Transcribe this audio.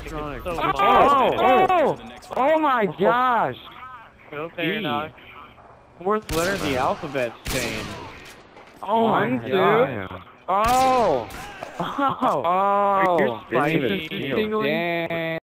electronic. Oh my gosh! Okay, now. Fourth letter of the alphabet chain. Oh my god! Oh! Oh! Are your Didn't even spices feel. tingling? Damn.